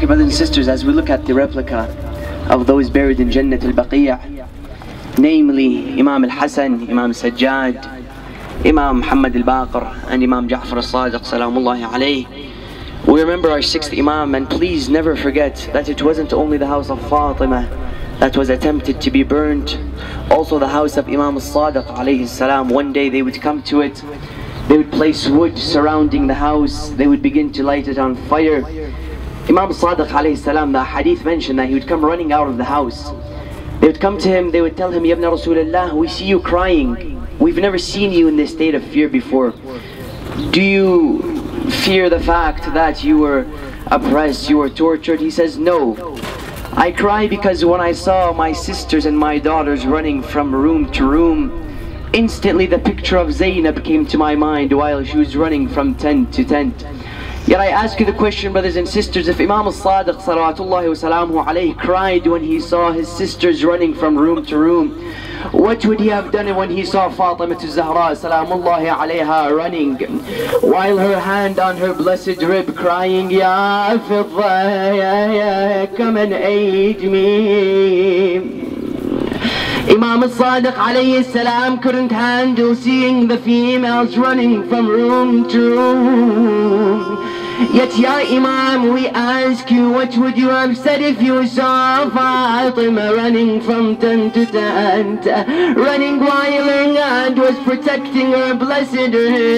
Okay, brothers and sisters, as we look at the replica of those buried in Jannat al-Baqi', namely Imam al-Hasan, Imam Sajjad, Imam Muhammad al-Baqir, and Imam Ja'far al-Sadiq, salamullahi alayhi, we remember our sixth Imam, and please never forget that it wasn't only the house of Fatima that was attempted to be burnt, also the house of Imam al-Sadiq alayhi salam. One day they would come to it, they would place wood surrounding the house, they would begin to light it on fire. Imam al-Sadiq alayhi salam, the hadith mentioned that he would come running out of the house. They would come to him, they would tell him, Ya ibn Rasulullah, we see you crying. We've never seen you in this state of fear before. Do you fear the fact that you were oppressed, you were tortured? He says, no. I cry because when I saw my sisters and my daughters running from room to room, instantly the picture of Zainab came to my mind while she was running from tent to tent. Yet I ask you the question, brothers and sisters, if Imam al-Sadiq salawatullahi wa salamuhu alayhi cried when he saw his sisters running from room to room, what would he have done when he saw Fatima al-Zahra salamullahi alayha running while her hand on her blessed rib crying, Ya Fidda, ya come and aid me. Imam al-Sadiq alayhi salam couldn't handle seeing the females running from room to room. Yet, Ya Imam, we ask you, what would you have said if you saw Fatima running from tent to tent, running while her hand was protecting her blessed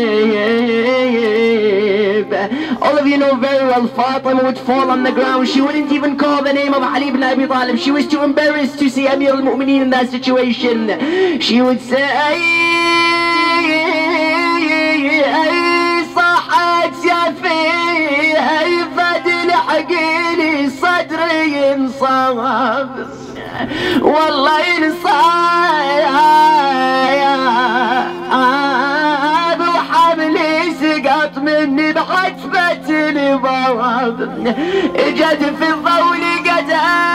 rib? All of you know very well Fatima would fall on the ground. She wouldn't even call the name of Ali ibn Abi Talib. She was too embarrassed to see Amir al-Mu'mineen in that situation. She would say, صدري انصاب والله انصاب وحبلي سقط مني بحسبة الباب اجت في الضوء لقت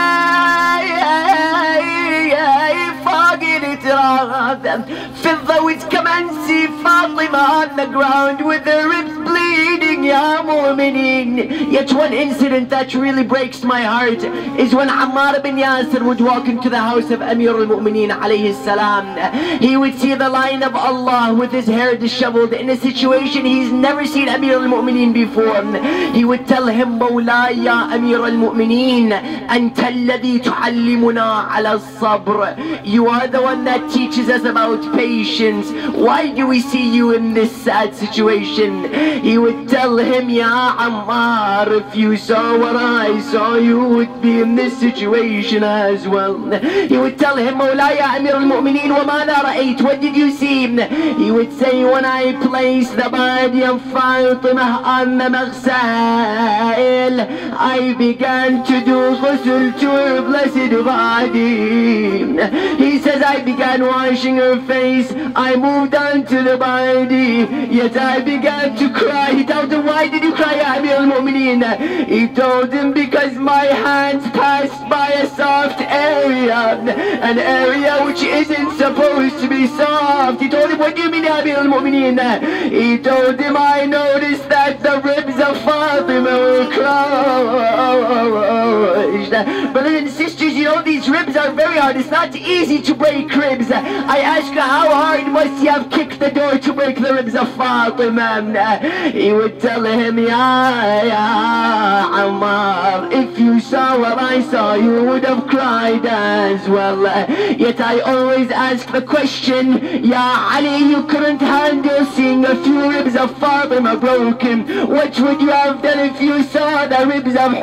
فوق التراب في الضوء كمان see Fatima on the ground with her ribs bleeding, Ya Mu'mineen. Yet one incident that really breaks my heart is when Ammar bin Yasir would walk into the house of Amir al-Mu'mineen alayhi salam. He would see the line of Allah with his hair disheveled in a situation he's never seen Amir al-Mu'mineen before. He would tell him, Mawla ya Amir al-Mu'mineen, anta alladhi tu'allimuna ala sabr. You are the one that teaches us about patience. Why do we see you in this sad situation? He would tell him, Ya Ammar, if you saw what I saw, you would be in this situation as well. He would tell him, Mawla ya Amir al-Mu'mineen, wa madha ra'ayt? What did you see? He would say, when I placed the body of Fatima on the maghsal, I began to do ghusl to her blessed body. He says, I began washing her face, I moved on to the body, yet I began to cry. He told him, why did you cry, Ya Amir al-Mu'mineen? He told him, because my hands passed by a soft area, an area which isn't supposed to be soft. He told him, what do you mean, Ya Amir al-Mu'mineen? He told him, I noticed that the ribs of Fatima were crushed. Brothers and sisters, you know these ribs are very hard. It's not easy to break ribs. I ask you, how hard must you have kicked the door to break the ribs of Fatima? He would tell him, Ya Ammar, if you saw what I saw, you would have cried as well. Yet I always ask the question, Ya Ali, you couldn't handle seeing a few ribs of Fatima broken. What would you have done if you saw the ribs of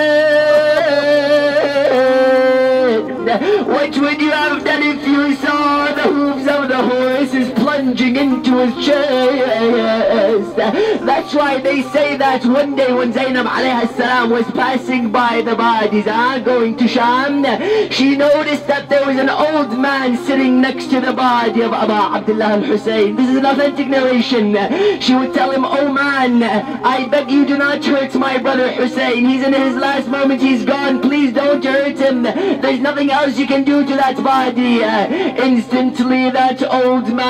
Hussein? What would you have done if you saw the hooves of the horses plunging into his chest? That's why they say that one day when Zainab alayhi salam was passing by the bodies going to Sham, she noticed that there was an old man sitting next to the body of Abu Abdullah al-Hussein. This is an authentic narration. She would tell him, oh man, I beg you do not hurt my brother Hussein. He's in his last moment, he's gone. Please don't hurt him. There's nothing else you can do to that body. Instantly that old man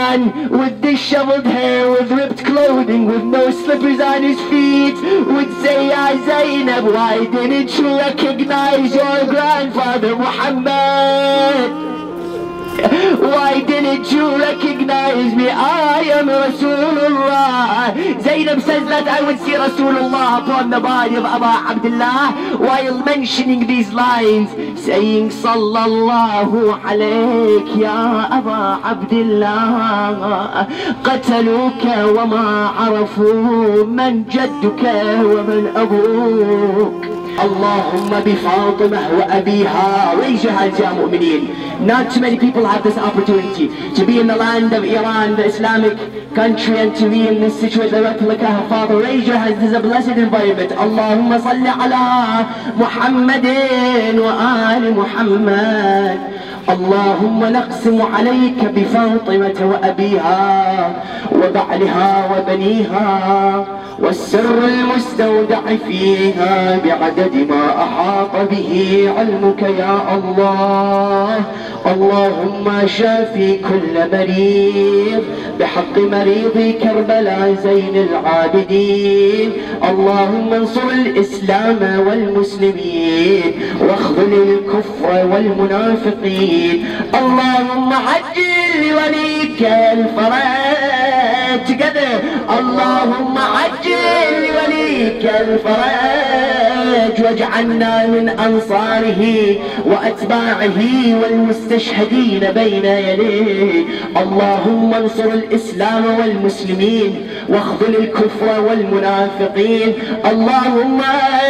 with disheveled hair, with ripped clothing, with no slippers on his feet, would say, Ya Zainab, why didn't you recognize your grandfather Muhammad? Why didn't you recognize me? I am Rasulullah. Zainab says that I would see Rasulullah upon the body of Abu Abdullah while mentioning these lines, saying, Sallallahu alayk ya Abu Abdullah, qataluka wa ma arafu man jadduka wa man abuk. Allahumma bi Fatimah wa abiha. Raise your hands, ya mu'mineen. Not too many people have this opportunity to be in the land of Iran, the Islamic country, and to be in this situation, the replica of Father. Raise your hands, this is a blessed environment. Allahumma salli ala Muhammadin wa ali Muhammad. اللهم نقسم عليك بفاطمة وأبيها وبعلها وبنيها والسر المستودع فيها بعدد ما أحاط به علمك يا الله. اللهم شافي كل مريض بحق مريض كربلاء زين العابدين. اللهم انصر الإسلام والمسلمين واخذل الكفر والمنافقين. اللهم عجل لوليك الفرج. Together. اللهم عجل لوليك الفرج واجعلنا من أنصاره وأتباعه والمستشهدين بين يديه. اللهم انصر الإسلام والمسلمين واخذل الكفر والمنافقين. اللهم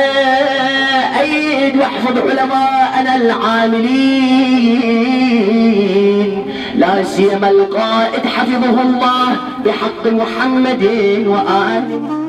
أيد واحفظ علماءنا العاملين، لا سيما القائد حفظه الله بحق محمد وآله.